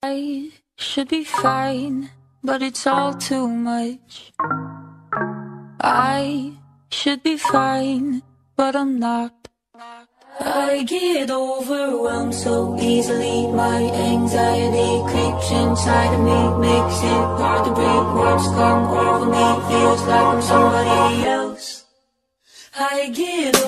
I should be fine, but it's all too much. I should be fine, but I'm not. I get overwhelmed so easily. My anxiety creeps inside of me, makes it hard to breathe. Words come over me, feels like I'm somebody else. I get